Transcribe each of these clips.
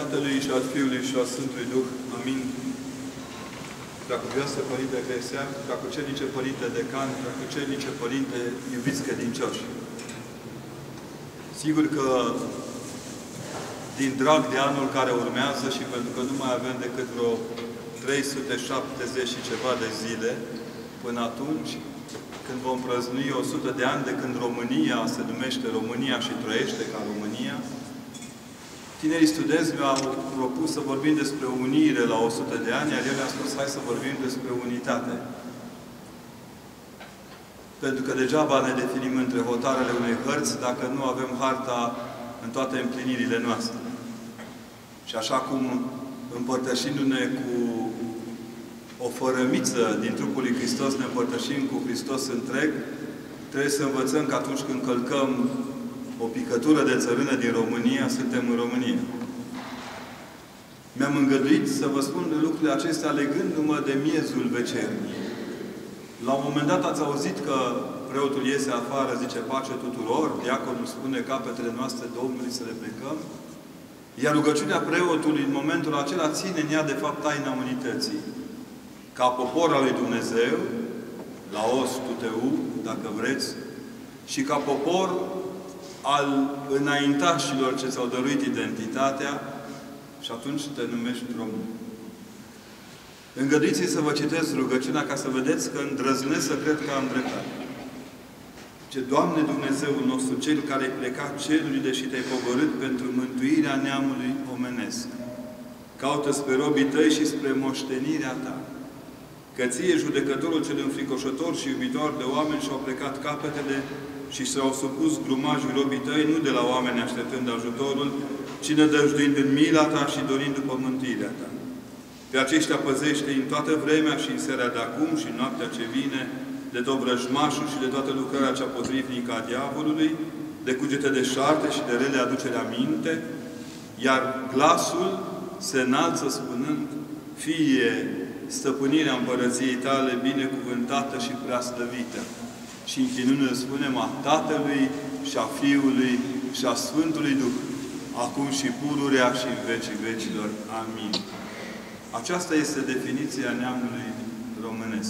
Tatălui și al Fiului și al Sfântului Duh. Amin. Preacuvioasă Părinte Gresea, Preacucernice Părinte Decan, Preacucernice Părinte, iubiți credincioși. Sigur că din drag de anul care urmează și pentru că nu mai avem decât vreo 370 și ceva de zile până atunci, când vom prăznui 100 de ani de când România se numește România și trăiește ca România, tinerii studenți mi-au propus să vorbim despre unire la 100 de ani, iar eu mi-am spus, hai să vorbim despre unitate. Pentru că degeaba ne definim între hotarele unei hărți dacă nu avem harta în toate împlinirile noastre. Și așa cum împărtășindu-ne cu o fărămiță din trupul lui Hristos, ne împărtășim cu Hristos întreg, trebuie să învățăm că atunci când călcăm o picătură de țărână din România, suntem în România. Mi-am îngăduit să vă spun lucrurile acestea legându-mă de miezul vecernii. La un moment dat ați auzit că preotul iese afară, zice pace tuturor, diaconul spune capetele noastre Domnului să le plecăm, iar rugăciunea preotului în momentul acela ține în ea de fapt taina unității. Ca popor al lui Dumnezeu, laos tuteu, dacă vreți, și ca popor al înaintașilor ce ți-au dăruit identitatea, și atunci te numești român. Îngăduiți-mi să vă citesc rugăciunea ca să vedeți că îndrăznesc să cred că am dreptate. Ce Doamne Dumnezeul nostru, Cel care ai plecat cerurile și te-ai pogorât pentru mântuirea neamului omenesc, caută spre robii tăi și spre moștenirea ta. Că ție, judecătorul cel înfricoșător și iubitor de oameni, și-au plecat capetele și s-au supus grumajul robii tăi, nu de la oameni așteptând ajutorul, ci nădăjduind în mila ta și dorind după mântuirea ta. Pe aceștia păzește în toată vremea și în seara de acum și în noaptea ce vine, de tot vrăjmașul și de toată lucrarea cea potrivnică a diavolului, de cugete de șarte și de rele aducere aminte, iar glasul se înalță spunând, fie stăpânirea împărăției tale binecuvântată și preaslăvită. Și închinându-ne spunem a Tatălui și a Fiului și a Sfântului Duh, acum și pururea și în vecii vecilor. Amin. Aceasta este definiția neamului românesc.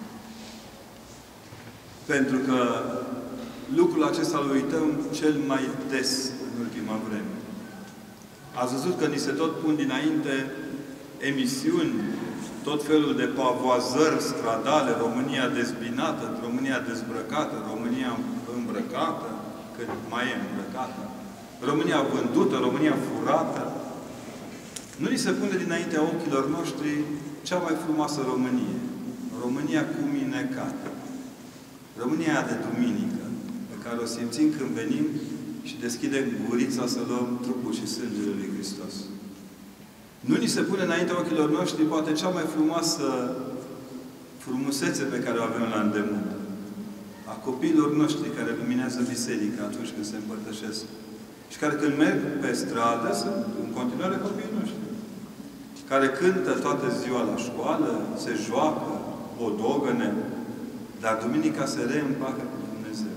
Pentru că lucrul acesta îl uităm cel mai des în ultima vreme. Ați văzut că ni se tot pun dinainte emisiuni, tot felul de pavoazări stradale, România dezbinată, România dezbrăcată, România îmbrăcată, cât mai e îmbrăcată, România vândută, România furată. Nu ni se pune dinaintea ochilor noștri cea mai frumoasă Românie. România cuminecată. România de duminică, pe care o simțim când venim și deschidem gurița să luăm trupul și sângele lui Hristos. Nu ni se pune înaintea ochilor noștri poate cea mai frumoasă frumusețe pe care o avem la îndemână. A copiilor noștri care luminează biserica atunci când se împărtășesc. Și care când merg pe stradă sunt în continuare copiii noștri. Care cântă toată ziua la școală, se joacă, bodogăne, dar duminica se reîmpacă cu Dumnezeu.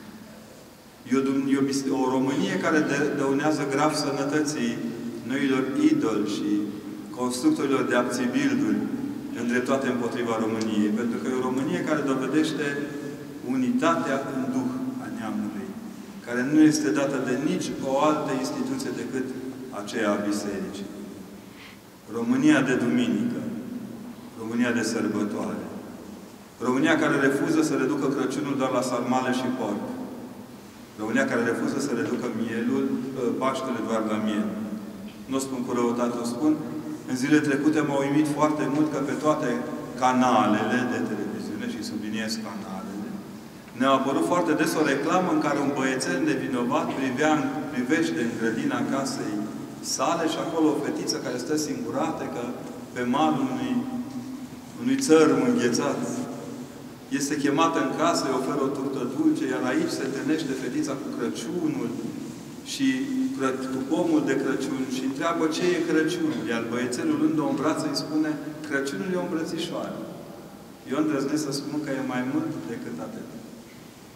E o Românie care dăunează grav sănătății noilor idoli și constructorilor de abțibilduri îndreptate împotriva României. Pentru că e o Românie care dovedește unitatea în Duh a neamului, care nu este dată de nici o altă instituție decât aceea a Bisericii. România de duminică, România de sărbătoare, România care refuză să reducă Crăciunul doar la sarmale și porc, România care refuză să reducă Paștele doar la miel. Nu o spun cu răutate, o spun. În zilele trecute m-au uimit foarte mult că pe toate canalele de televiziune, și subliniez canalele, ne-a apărut foarte des o reclamă în care un băiețel nevinovat privește în grădina casei sale și acolo o fetiță care stă singurată că pe malul unui țărm înghețat. Este chemată în casă, îi oferă o turtă dulce, iar aici se întâlnește fetița cu Crăciunul și cu pomul de Crăciun și întreabă ce e Crăciunul. Iar băiețelul luând-o în brață îi spune Crăciunul e o îmbrățișoară. Eu îndrăznesc să spun că e mai mult decât atât.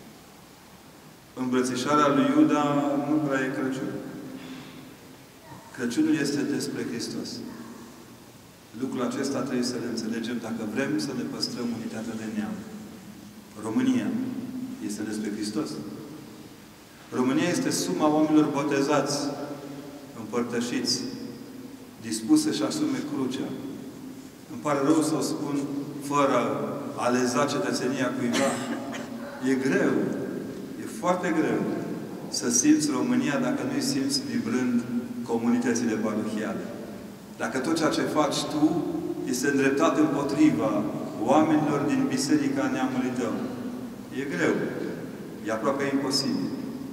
Îmbrățișarea lui Iuda nu prea e Crăciun. Crăciunul este despre Hristos. Lucrul acesta trebuie să le înțelegem dacă vrem să ne păstrăm unitatea de neam. România este despre Hristos. România este suma oamenilor botezați, împărtășiți, dispus să-și asume crucea. Îmi pare rău să o spun fără a leza cetățenia cuiva. E greu. E foarte greu să simți România dacă nu-i simți vibrând comunitățile parohiale. Dacă tot ceea ce faci tu este îndreptat împotriva oamenilor din biserica neamului tău. E greu. E aproape imposibil.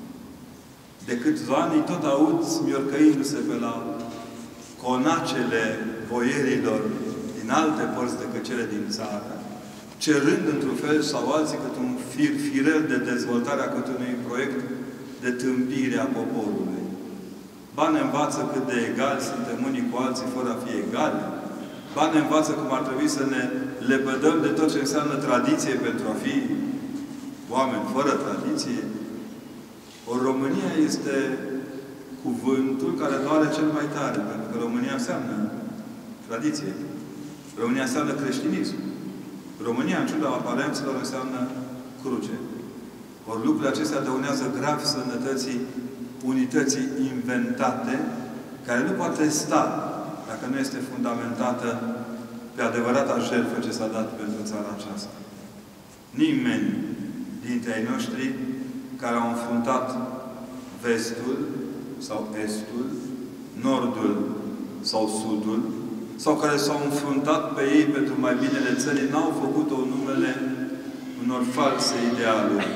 De câțiva ani tot auzi miorcăindu-se pe la conacele boierilor din alte părți decât cele din țară, cerând într-un fel sau alții cât un firel de dezvoltare a cât unui proiect de tâmpire a poporului. Ba ne învață cât de egali suntem unii cu alții fără a fi egali. Ba ne învață cum ar trebui să ne lepădăm de tot ce înseamnă tradiție pentru a fi oameni fără tradiție. Ori România este cuvântul care doare cel mai tare, pentru că România înseamnă tradiție. România înseamnă creștinism. România, în ciuda aparențelor, înseamnă cruce. Ori lucrurile acestea dăunează grav sănătății, unității inventate, care nu poate sta dacă nu este fundamentată pe adevărata jertfă ce s-a dat pentru țara aceasta. Nimeni dintre ai noștri care au înfruntat vestul sau estul, nordul sau sudul, sau care s-au înfruntat pe ei pentru mai binele țării, n-au făcut-o în numele unor false idealuri.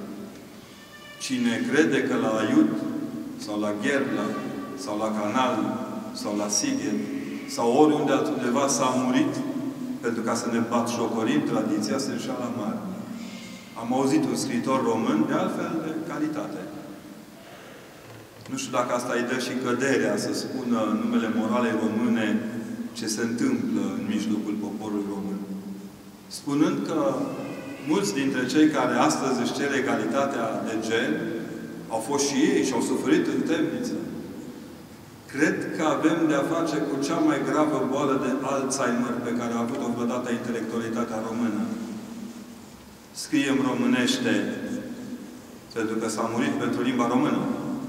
Cine crede că la Aiud, sau la Gherla, sau la Canal, sau la Sighet, sau oriunde altundeva s-a murit pentru ca să ne batjocorim tradiția, se înșală mare. Am auzit un scriitor român, de altfel de calitate. Nu știu dacă asta îi dă și căderea să spună în numele moralei române ce se întâmplă în mijlocul poporului român. Spunând că mulți dintre cei care astăzi își cer egalitatea de gen au fost și ei și au suferit în temniță. Cred că avem de-a face cu cea mai gravă boală de Alzheimer pe care a avut-o vreodată intelectualitatea română. Scriem românește pentru că s-a murit pentru limba română.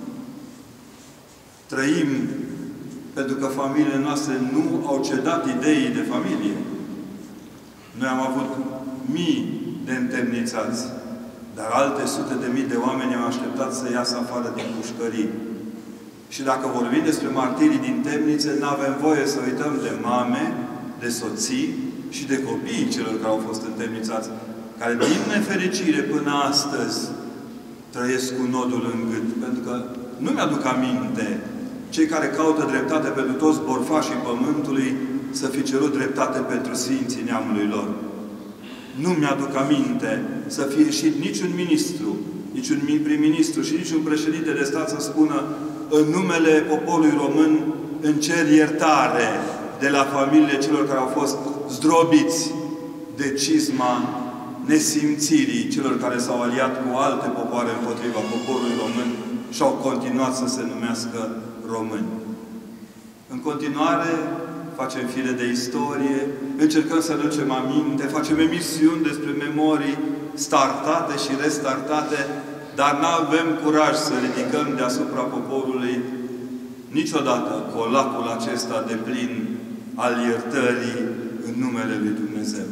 Trăim pentru că familiile noastre nu au cedat ideii de familie. Noi am avut mii de întemnițați, dar alte sute de mii de oameni au așteptat să iasă afară din pușcării. Și dacă vorbim despre martirii din temnițe, nu avem voie să uităm de mame, de soții și de copiii celor care au fost întemnițați, care, din nefericire, până astăzi, trăiesc cu nodul în gât. Pentru că nu mi-aduc aminte cei care caută dreptate pentru toți borfașii pământului să fi cerut dreptate pentru sfinții neamului lor. Nu mi-aduc aminte să fie ieșit niciun ministru, niciun prim-ministru și niciun președinte de stat să spună în numele poporului român îmi cer iertare de la familiile celor care au fost zdrobiți de cizma nesimțirii celor care s-au aliat cu alte popoare împotriva poporului român și au continuat să se numească români. În continuare, facem fire de istorie, încercăm să aducem aminte, facem emisiuni despre memorii startate și restartate, dar nu avem curaj să ridicăm deasupra poporului niciodată colacul acesta de plin al iertării în numele lui Dumnezeu.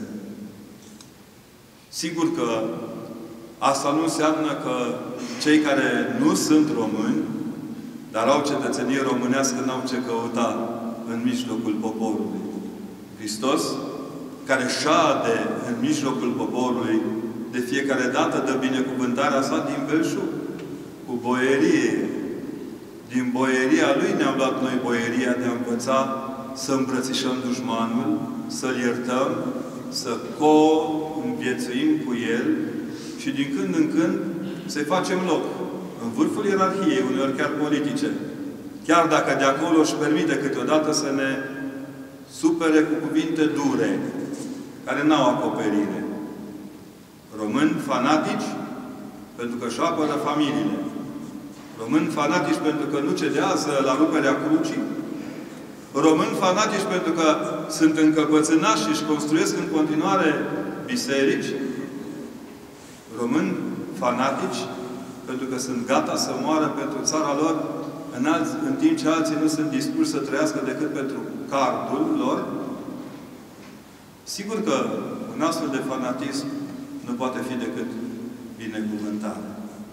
Sigur că asta nu înseamnă că cei care nu sunt români, dar au cetățenie românească, n-au ce căuta în mijlocul poporului. Hristos, care șade în mijlocul poporului, de fiecare dată dă binecuvântarea sa din belșug, cu boierie. Din boieria lui ne-am luat noi boieria de a învăța să îmbrățișăm dușmanul, să-l iertăm, să co-înviețuim cu el și din când în când să-i facem loc. În vârful ierarhiei, uneori chiar politice. Chiar dacă de acolo își permite câteodată să ne supere cu cuvinte dure, care n-au acoperire. Români fanatici, pentru că își apără familiile. Români fanatici pentru că nu cedează la ruperea crucii. Români fanatici pentru că sunt încăpățânași și își construiesc în continuare biserici. Români fanatici pentru că sunt gata să moară pentru țara lor, în timp ce alții nu sunt dispuși să trăiască decât pentru cardul lor. Sigur că un astfel de fanatism nu poate fi decât binecuvântare.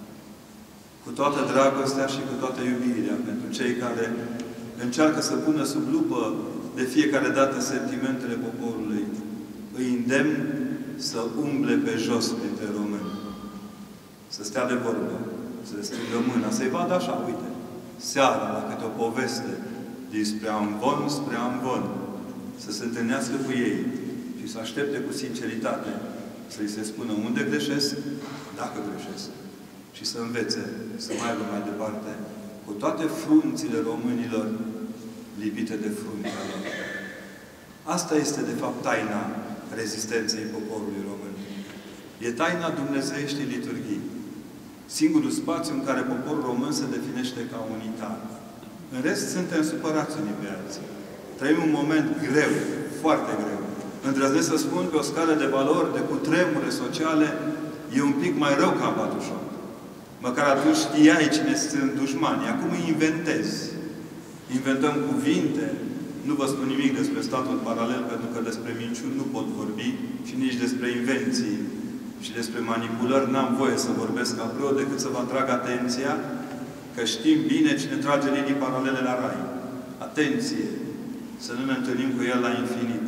Cu toată dragostea și cu toată iubirea pentru cei care încearcă să pună sub lupă de fiecare dată sentimentele poporului, îi îndemn să umble pe jos printre români. Să stea de vorbă, să le strângă mâna, să-i vadă așa, uite, seara, la câte o poveste despre amvon spre amvon, să se întâlnească cu ei și să aștepte cu sinceritate să-i se spună unde greșesc, dacă greșesc, și să învețe să meargă mai departe cu toate frunțile românilor lipite de fruntea lor. Asta este, de fapt, taina rezistenței poporului român. E taina dumnezeieștii liturghii. Singurul spațiu în care poporul român se definește ca unitar. În rest, suntem supărați unii pe alții. Trăim un moment greu, foarte greu. Îndrăznesc să spun, pe o scară de valori, de cutremure sociale, e un pic mai rău ca în 48. Măcar atunci știai cine sunt dușmanii. Acum îi inventezi. Inventăm cuvinte. Nu vă spun nimic despre statul paralel, pentru că despre minciuni nu pot vorbi și nici despre invenții și despre manipulări n-am voie să vorbesc ca preot, decât să vă atrag atenția că știm bine cine trage linii paralele la rai. Atenție! Să nu ne întâlnim cu el la infinit.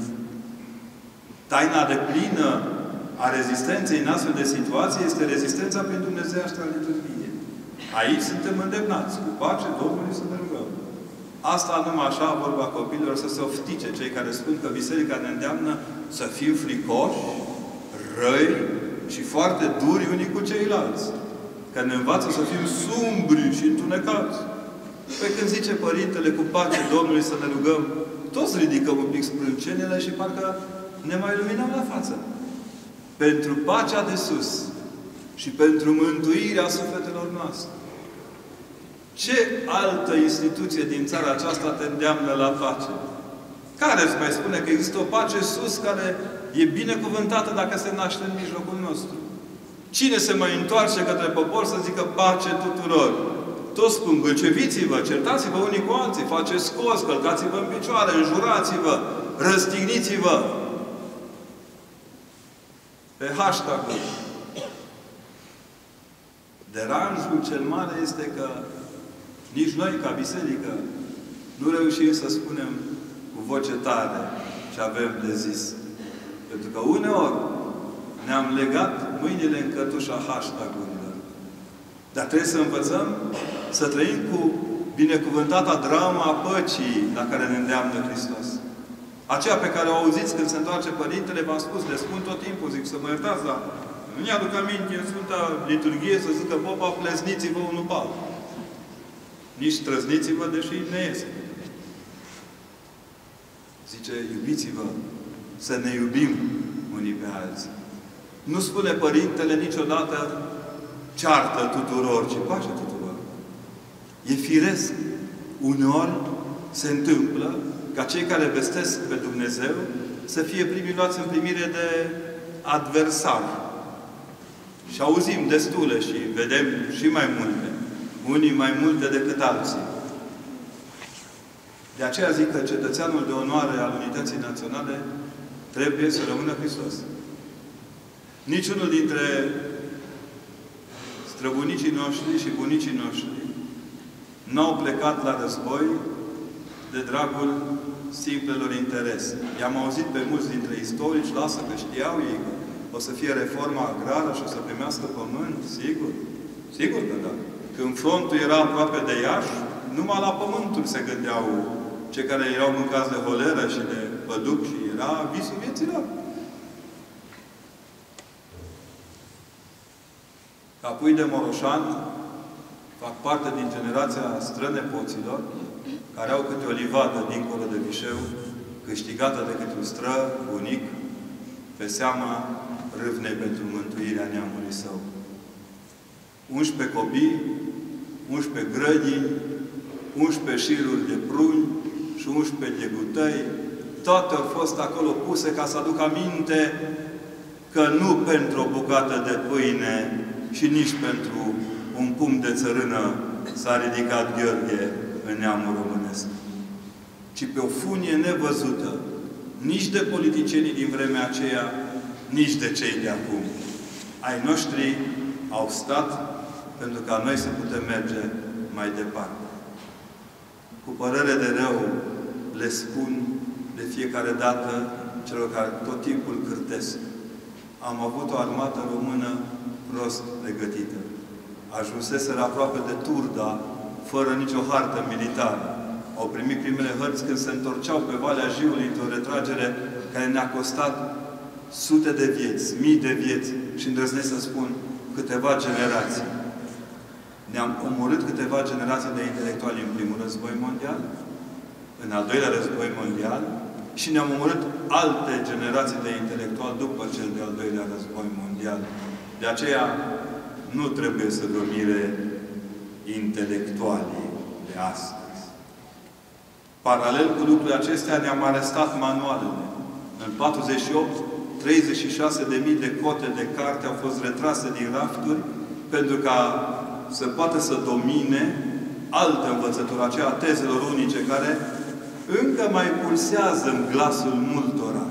Taina deplină a rezistenței în astfel de situații este rezistența prin Dumnezeiastea liturghie. Aici suntem îndemnați. Cu pace Domnului să ne rugăm. Asta numai așa, vorba copiilor, să se oftice cei care spun că Biserica ne îndeamnă să fim fricoși, răi și foarte duri unii cu ceilalți. Că ne învață să fim sumbri și întunecați. Păi când zice Părintele cu pace Domnului să ne rugăm, toți ridicăm un pic sprâncenele și parcă ne mai luminăm la față. Pentru pacea de sus și pentru mântuirea sufletelor noastre. Ce altă instituție din țara aceasta te îndeamnă la pace? Care îți mai spune că există o pace sus care e binecuvântată dacă se naște în mijlocul nostru? Cine se mai întoarce către popor să zică pace tuturor? Toți spun, gâlceviți-vă, certați-vă unii cu alții, faceți scos, călcați-vă în picioare, înjurați-vă, răstigniți-vă. Pe hashtag-ul. Deranjul cel mare este că nici noi, ca biserică, nu reușim să spunem cu voce tare ce avem de zis. Pentru că uneori ne-am legat mâinile în cătușa hashtag-urilor. Dar trebuie să învățăm să trăim cu binecuvântata drama a păcii la care ne îndeamnă Hristos. Aceea pe care o auziți când se întoarce Părintele, v-am spus, le spun tot timpul, zic, să mă iertați, dar nu-mi aduc aminte în Sfânta Liturghie să zică popa, plezniți-vă unul pe altul. Nici trăzniți-vă, deși ne iese. Zice, iubiți-vă, să ne iubim unii pe alții. Nu spune Părintele niciodată ceartă tuturor, ci pace tuturor. E firesc. Uneori se întâmplă ca cei care vestesc pe Dumnezeu să fie primii luați în primire de adversari. Și auzim destule și vedem și mai multe. Unii mai multe decât alții. De aceea zic că cetățeanul de onoare al unității naționale trebuie să rămână Hristos. Niciunul dintre străbunicii noștri și bunicii noștri n-au plecat la război de dragul simplelor interese. I-am auzit pe mulți dintre istorici, lasă că știau ei că o să fie reforma agrară și o să primească pământ. Sigur. Sigur că da. Când frontul era aproape de Iași, numai la pământuri se gândeau cei care erau mâncați de holeră și de păduc și era visul vieții lor. Ca pui de Moroșan, fac parte din generația strănepoților, care au câte o livadă dincolo de Vișeu, câștigată de câte un străbunic, pe seama râvnei pentru mântuirea neamului său. 11 copii, 11 grădini, 11 șiruri de pruni și 11 de gutăi. Toate au fost acolo puse ca să aduc aminte că nu pentru o bucată de pâine și nici pentru un pumn de țărână s-a ridicat Gheorghe în neamul românesc, ci pe o funie nevăzută, nici de politicienii din vremea aceea, nici de cei de acum. Ai noștri au stat pentru ca noi să putem merge mai departe. Cu părere de rău le spun de fiecare dată celor care tot timpul cârtesc. Am avut o armată română prost pregătită. Ajunseseră aproape de Turda, fără nicio hartă militară. Au primit primele hărți când se întorceau pe Valea Jiului într-o retragere care ne-a costat sute de vieți, mii de vieți și îndrăznesc să spun câteva generații. Ne-am omorât câteva generații de intelectuali în primul război mondial, în al doilea război mondial și ne-am omorât alte generații de intelectuali după cel de-al doilea război mondial. De aceea nu trebuie să vă mire intelectualii de astăzi. Paralel cu lucrurile acestea ne-am arestat manualele. În 48, 36.000 de cote de carte au fost retrase din rafturi pentru ca să poată să domine altă învățătură, aceea a tezelor unice, care încă mai pulsează în glasul multora.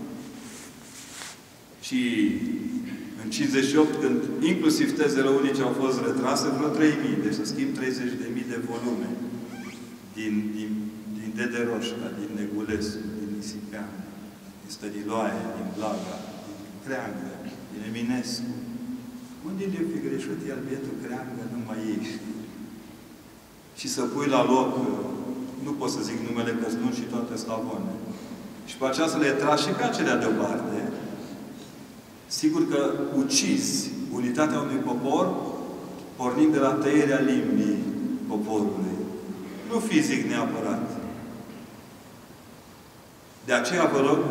Și în 58, când inclusiv tezele unice au fost retrase, vreo 3.000, deci să schimb 30.000 de volume din Dede Roșca, din Negulescu, din Nisipeanu, din Stăniloae, din Blaga, din Creangă, din Eminescu. Unde le-o fi greșit el, bietul Creangă, nu mai ești. Și să pui la loc, nu pot să zic numele, că sunt și toate slavone. Și pe aceea să le tragi și pe acelea deoparte. Sigur că ucizi unitatea unui popor, pornind de la tăierea limbii poporului. Nu fizic neapărat. De aceea vă rog,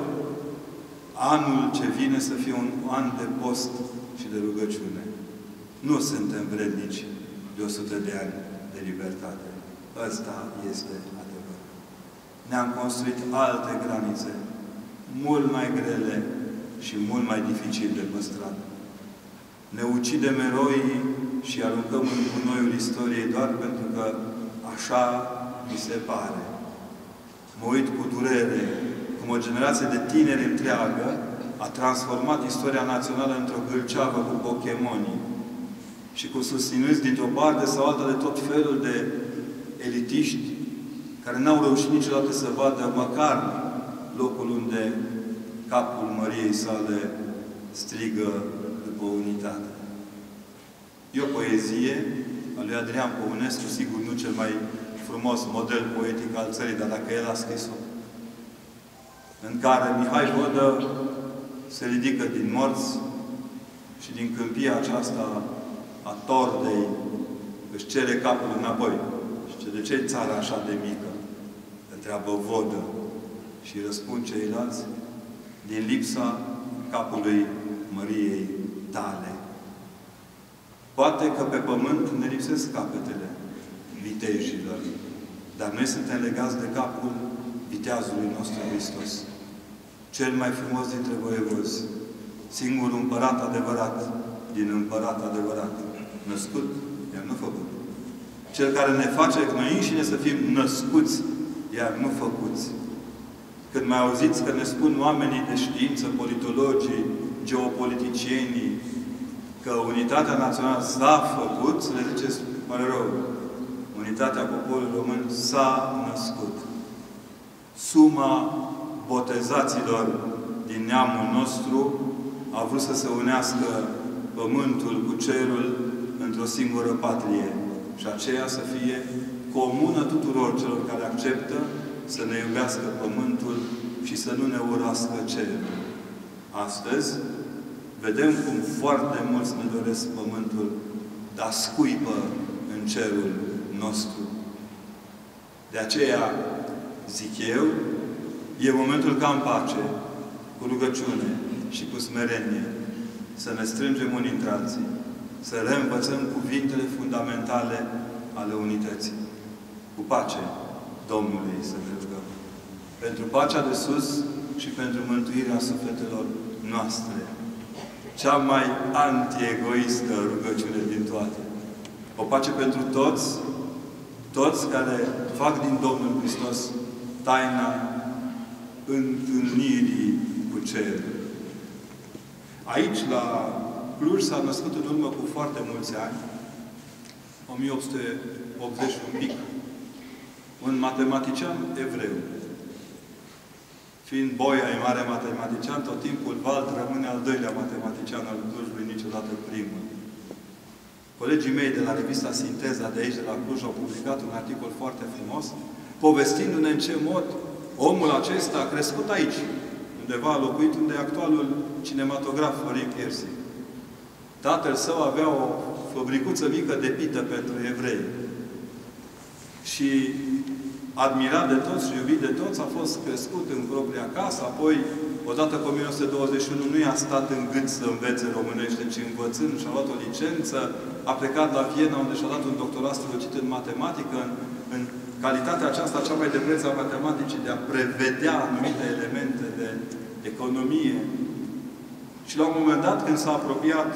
anul ce vine să fie un an de post și de rugăciune. Nu suntem vrednici de 100 de ani de libertate. Ăsta este adevărul. Ne-am construit alte granițe, mult mai grele și mult mai dificil de păstrat. Ne ucidem eroii și aruncăm în gunoiul istoriei doar pentru că așa mi se pare. Mă uit cu durere cum o generație de tineri întreagă a transformat istoria națională într-o gâlceavă cu Pokémonii și cu susținuți dintr-o parte sau alta de tot felul de elitiști care n-au reușit niciodată să vadă măcar locul unde capul Măriei sale strigă după unitate. E o poezie a lui Adrian Păunescu, sigur nu cel mai frumos model poetic al țării, dar dacă el a scris-o, în care Mihai Vodă se ridică din morți și din câmpia aceasta a Tordei își cere capul înapoi. Și ce, de ce e țara așa de mică? Întreabă Vodă. Și răspund ceilalți, din lipsa capului Măriei tale. Poate că pe pământ ne lipsesc capetele vitejilor, dar noi suntem legați de capul viteazului nostru Hristos. Cel mai frumos dintre voievozi, singurul împărat adevărat, din împărat adevărat, născut, iar nu făcut. Cel care ne face noi înșine să fim născuți, iar nu făcuți. Când mai auziți că ne spun oamenii de știință, politologii, geopoliticienii, că unitatea națională s-a făcut, să le ziceți, pare rău, unitatea poporului român s-a născut. Suma botezaților din neamul nostru a vrut să se unească pământul cu cerul într-o singură patrie. Și aceea să fie comună tuturor celor care acceptă să ne iubească pământul și să nu ne urască cerul. Astăzi, vedem cum foarte mulți ne doresc pământul, dar scuipă în cerul nostru. De aceea, zic eu, e momentul ca în pace, cu rugăciune și cu smerenie, să ne strângem unii între alții, să reînvățăm cuvintele fundamentale ale unității. Cu pace Domnului să ne rugăm. Pentru pacea de sus și pentru mântuirea sufletelor noastre. Cea mai anti-egoistă rugăciune din toate. O pace pentru toți care fac din Domnul Hristos taina întâlnirii cu cerul. Aici, la Cluj, s-a născut în urmă cu foarte mulți ani, 1880 un pic, un matematician evreu. Fiind Boia e mare matematician, tot timpul Vald rămâne al doilea matematician al Clujului, niciodată primul. Colegii mei de la revista Sinteza de aici, de la Cluj, au publicat un articol foarte frumos, povestindu-ne în ce mod omul acesta a crescut aici, undeva a locuit unde e actualul cinematograf Florin Piersi. Tatăl său avea o fabricuță mică de pită pentru evrei. Și admirat de toți și iubit de toți, a fost crescut în propria casă, apoi, odată cu 1921, nu i-a stat în gât să învețe românește, ci învățând și-a luat o licență, a plecat la Viena, unde și-a dat un doctorat strălucit în matematică, în calitatea aceasta cea mai de preț a matematicii, de a prevedea anumite elemente de economie. Și la un moment dat, când s-a apropiat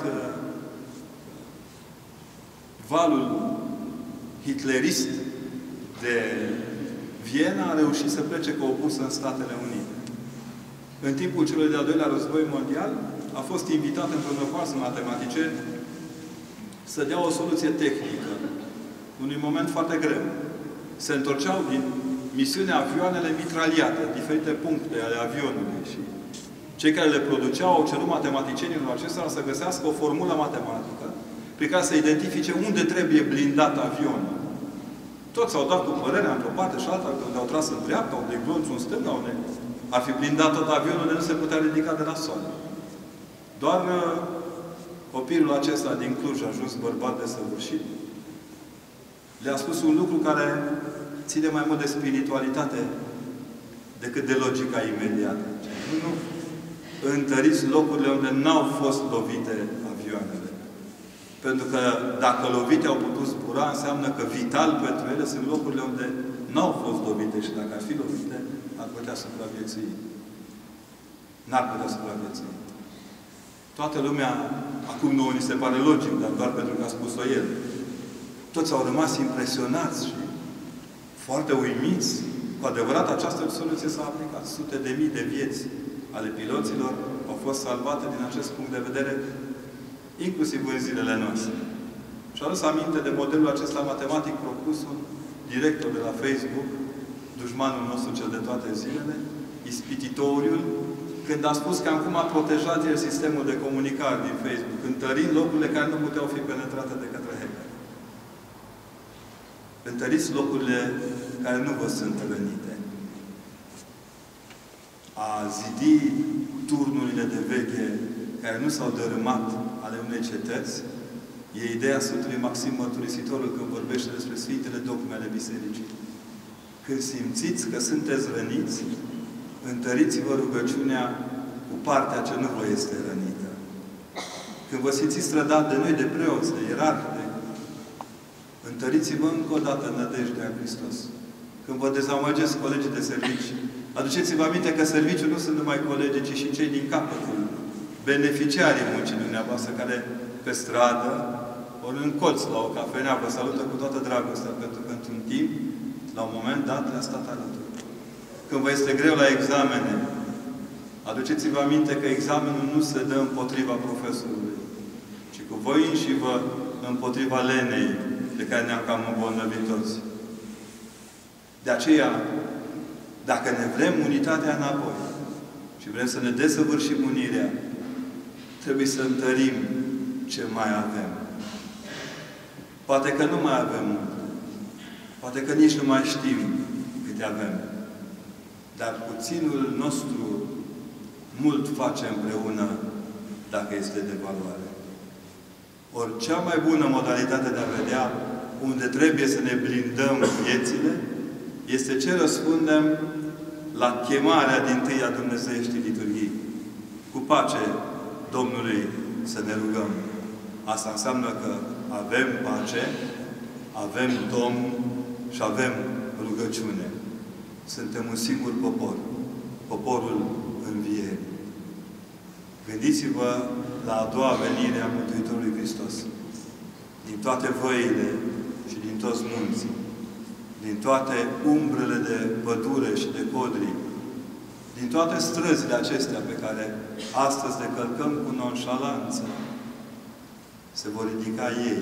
valul hitlerist de Viena, a reușit să plece cu o bursă în Statele Unite. În timpul celui de-al doilea război mondial, a fost invitat într-un răpoars matematicieni să dea o soluție tehnică unui moment foarte greu. Se întorceau din misiune avioanele mitraliate, diferite puncte ale avionului și cei care le produceau au cerut matematicienilor acestora să găsească o formulă matematică prin care să identifice unde trebuie blindat avionul. Toți s-au dat cu părerea într-o parte și alta, unde au tras în dreapta, unde glonțul în stânga, unde ar fi blindat tot avionul, unde nu se putea ridica de la sol. Doar copilul acesta din Cluj, a ajuns bărbat desăvârșit, le-a spus un lucru care ține mai mult de spiritualitate decât de logica imediată. Nu întăriți locurile unde n-au fost lovite avioanele. Pentru că dacă lovite au putut zbura, înseamnă că vital pentru ele sunt locurile unde n-au fost lovite și dacă ar fi lovite, ar putea supraviețui. N-ar putea supraviețui. Toată lumea, acum nouă ni se pare logic, dar doar pentru că a spus-o el. Toți au rămas impresionați și foarte uimiți. Cu adevărat, această soluție s-a aplicat. Sute de mii de vieți ale piloților au fost salvate din acest punct de vedere, inclusiv în zilele noastre. Și a adus aminte de modelul acesta matematic propus un director de la Facebook, dușmanul nostru cel de toate zilele, ispititoriul, când a spus că acum a protejat el sistemul de comunicare din Facebook, întărind locurile care nu puteau fi penetrate de către hacker. Întăriți locurile care nu vă sunt rănite. A zidi turnurile de veche care nu s-au dărâmat ale unei cetăți, e ideea Sfântului Maxim Mărturisitorul când vorbește despre Sfintele Dogme ale Bisericii. Când simțiți că sunteți răniți, întăriți-vă rugăciunea cu partea ce nu vă este rănită. Când vă simțiți trădat de noi, de preoți, de ierarhi, întăriți-vă încă o dată în nădejdea Hristos. Când vă dezamăgesc colegii de servici, aduceți-vă aminte că serviciul nu sunt numai colegii, ci și cei din capătul, beneficiarii muncii dumneavoastră, care pe stradă, ori în colț, la o cafenea, vă salută cu toată dragostea, pentru că într-un timp, la un moment dat, le-a stat alături. Când vă este greu la examene, aduceți-vă aminte că examenul nu se dă împotriva profesorului, ci cu voi înși vă împotriva lenei de care ne-am cam îmbolnăvit toți. De aceea, dacă ne vrem unitatea înapoi și vrem să ne desăvârșim unirea, trebuie să întărim ce mai avem. Poate că nu mai avem mult. Poate că nici nu mai știm câte avem. Dar puținul nostru mult face împreună dacă este de valoare. Ori cea mai bună modalitate de a vedea unde trebuie să ne blindăm viețile este ce răspundem la chemarea dintâi a Dumnezeieștii liturghii. Cu pace Domnului să ne rugăm. Asta înseamnă că avem pace, avem Domn și avem rugăciune. Suntem un singur popor. Poporul învierii. Gândiți-vă la a doua venire a Mântuitorului Hristos. Din toate văile și din toți munții, din toate umbrele de pădure și de codri, din toate străzile acestea pe care astăzi le călcăm cu nonșalanță, se vor ridica ei,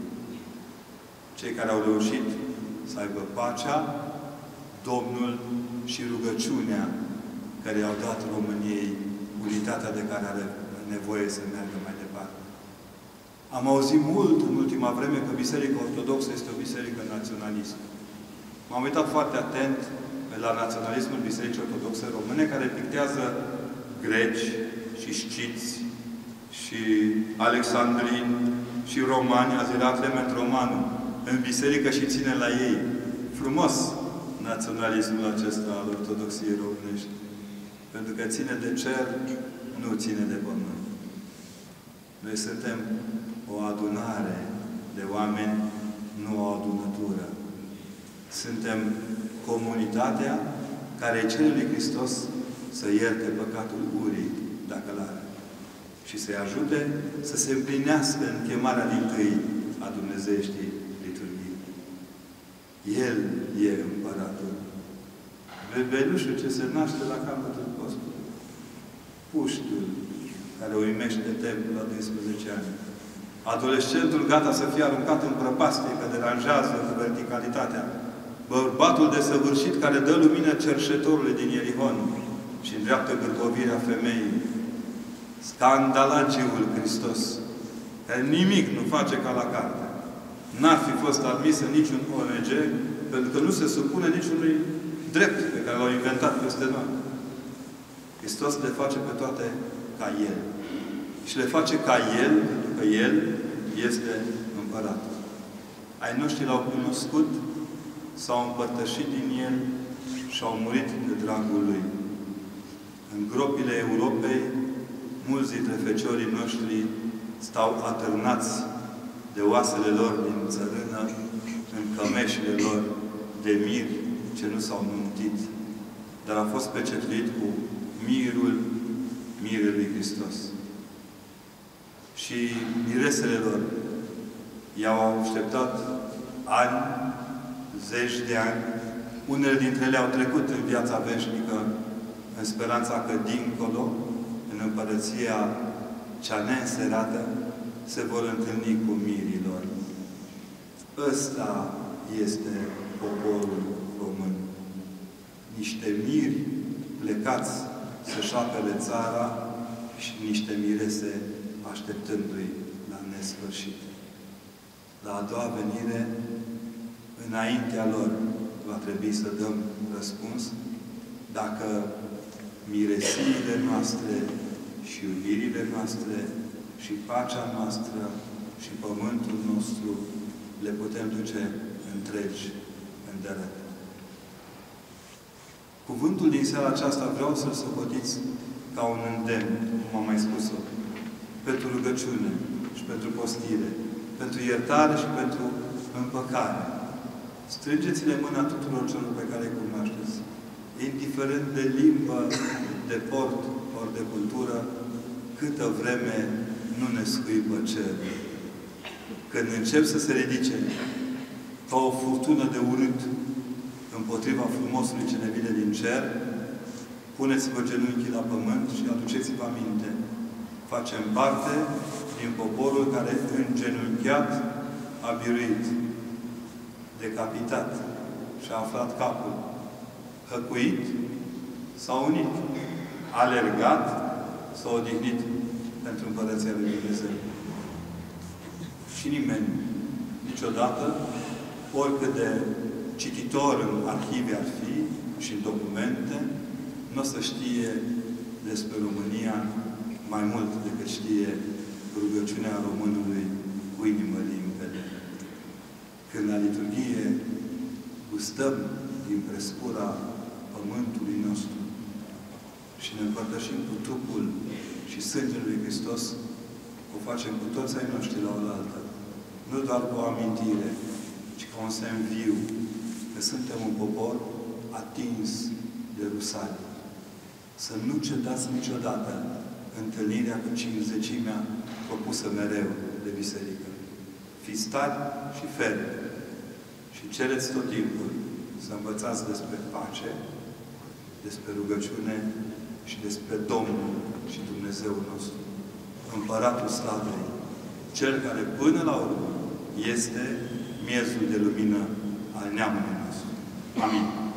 cei care au reușit să aibă pacea, Domnul și rugăciunea care i-au dat României unitatea de care are nevoie să meargă mai departe. Am auzit mult în ultima vreme că Biserica Ortodoxă este o biserică naționalistă. M-am uitat foarte atent la naționalismul Bisericii Ortodoxe Române, care pictează greci și sciți și alexandrini și romani, Azilat Clement Romanul, în biserică și ține la ei. Frumos naționalismul acesta al Ortodoxiei românești. Pentru că ține de cer, nu ține de pământ. Noi suntem o adunare de oameni, nu o adunătură. Suntem comunitatea care cere lui Hristos să ierte păcatul urii, dacă l-are. Și să-i ajute să se împlinească în chemarea dintâi a Dumnezeieștii liturghii. El e împăratul. Bebelușul ce se naște la capătul postului. Puștul care uimește templul la 12 ani. Adolescentul gata să fie aruncat în prăpastie, că deranjează cu verticalitatea. Bărbatul desăvârșit care dă lumină cerșetorului din Ierihon și îndreaptă gârbovirea femeii. Scandalagiul Hristos, care nimic nu face ca la carte. N-ar fi fost admis în niciun ONG, pentru că nu se supune niciunui drept pe care l-au inventat peste noi. Hristos le face pe toate ca El. Și le face ca El, pentru că El este împăratul. Ai noștri l-au cunoscut, s-au împărtășit din El și au murit de dragul Lui. În gropile Europei, mulți dintre feciorii noștri stau atârnați de oasele lor din țărână, în cămeșile lor de mir ce nu s-au nuntit, dar a fost pecetuit cu mirul lui Hristos. Și miresele lor i-au așteptat ani, zeci de ani. Unele dintre ele au trecut în viața veșnică în speranța că dincolo, în împărăția cea neînserată, se vor întâlni cu mirii lor. Ăsta este poporul român. Niște miri plecați să-și apere țara și niște mirese așteptându-i la nesfârșit. La a doua venire, înaintea lor, va trebui să dăm răspuns dacă miresiile noastre și iubirile noastre și pacea noastră și pământul nostru le putem duce întregi în dărăt. Cuvântul din seara aceasta vreau să-l socotiți ca un îndemn, cum am mai spus-o, pentru rugăciune și pentru postire, pentru iertare și pentru împăcare. Strângeți-le mâna tuturor celor pe care îi cunoașteți, indiferent de limbă, de port, ori de cultură, câtă vreme nu ne scuipă cerul. Când încep să se ridice ca o furtună de urât împotriva frumosului ce ne vine din cer, puneți-vă genunchii la pământ și aduceți-vă aminte. Facem parte din poporul care îngenunchiat a biruit, decapitat și-a aflat capul, hăcuit s-a unit, alergat s-a odihnit pentru Împărăția lui Dumnezeu. Și nimeni, niciodată, oricât de cititor în arhive ar fi și în documente, nu o să știe despre România mai mult decât știe rugăciunea românului cu inimă limpede. Când la liturghie gustăm din prescura pământului nostru și ne împărtășim cu trupul și sângele lui Hristos, o facem cu toți ai noștri la oaltă. Nu doar cu o amintire, ci un semn viu că suntem un popor atins de Rusalii. Să nu cetați niciodată întâlnirea cu cincizecimea propusă mereu de biserică. Fiți tari și fermi și cereți tot timpul să învățați despre pace, despre rugăciune și despre Domnul și Dumnezeul nostru, Împăratul Slavei, Cel care până la urmă este miezul de lumină al neamului nostru. Amin.